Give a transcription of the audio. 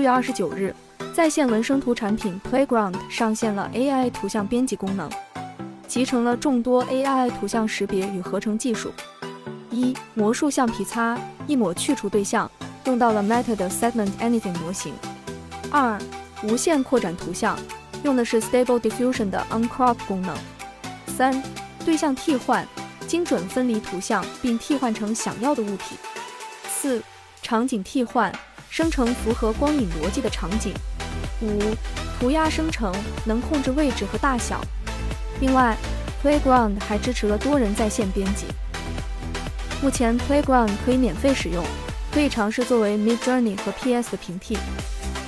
月29日，在线文生图产品 Playground 上线了 AI 图像编辑功能，集成了众多 AI 图像识别与合成技术。1. 魔术橡皮擦，一抹去除对象，用到了 Meta 的 Segment Anything 模型。2. 无限扩展图像，用的是 Stable Diffusion 的 Uncrop 功能。3. 对象替换，精准分离图像并替换成想要的物体。4. 场景替换，生成符合光影逻辑的场景。5. 涂鸦生成，能控制位置和大小。另外 Playground 还支持了多人在线编辑。目前 Playground 可以免费使用，可以尝试作为 Midjourney 和 PS 的平替。